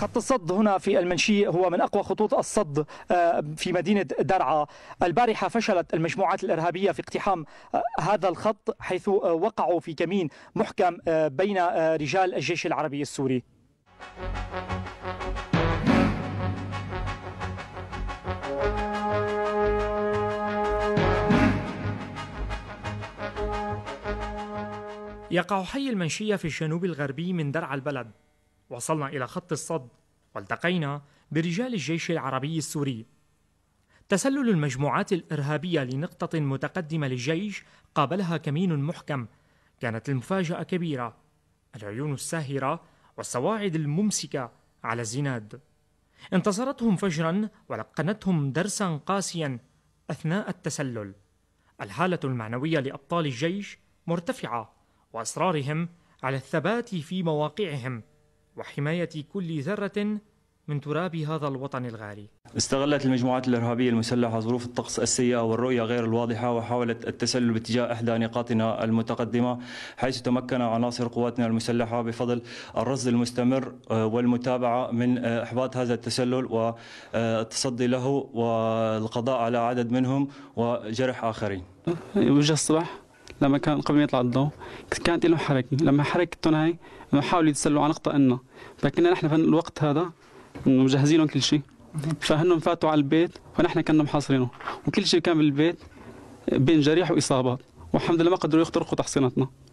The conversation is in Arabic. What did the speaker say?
خط الصد هنا في المنشية هو من أقوى خطوط الصد في مدينة درعا. البارحة فشلت المجموعات الإرهابية في اقتحام هذا الخط، حيث وقعوا في كمين محكم بين رجال الجيش العربي السوري. يقع حي المنشية في الجنوب الغربي من درعا البلد. وصلنا إلى خط الصد والتقينا برجال الجيش العربي السوري. تسلل المجموعات الإرهابية لنقطة متقدمة للجيش قابلها كمين محكم. كانت المفاجأة كبيرة، العيون الساهرة والصواعد الممسكة على الزناد. انتصرتهم فجرا ولقنتهم درسا قاسيا أثناء التسلل. الحالة المعنوية لأبطال الجيش مرتفعة، وأصرارهم على الثبات في مواقعهم وحماية كل ذرة من تراب هذا الوطن الغالي. استغلت المجموعات الإرهابية المسلحة ظروف الطقس السيئة والرؤية غير الواضحة، وحاولت التسلل باتجاه إحدى نقاطنا المتقدمة، حيث تمكن عناصر قواتنا المسلحة بفضل الرصد المستمر والمتابعة من إحباط هذا التسلل والتصدي له والقضاء على عدد منهم وجرح آخرين. وجه الصبح لما كان قبل ما يطلع الضوء كانت لهم حركة، لما حركتهم هاي حاولوا يتسلوا على نقطة إنه، فكنا نحن في الوقت هذا مجهزين لهم كل شيء، فهنهم فاتوا على البيت ونحن كنا محاصرينه، وكل شيء كان بالبيت بين جريح وإصابات، والحمد لله ما قدروا يخترقوا تحصيناتنا.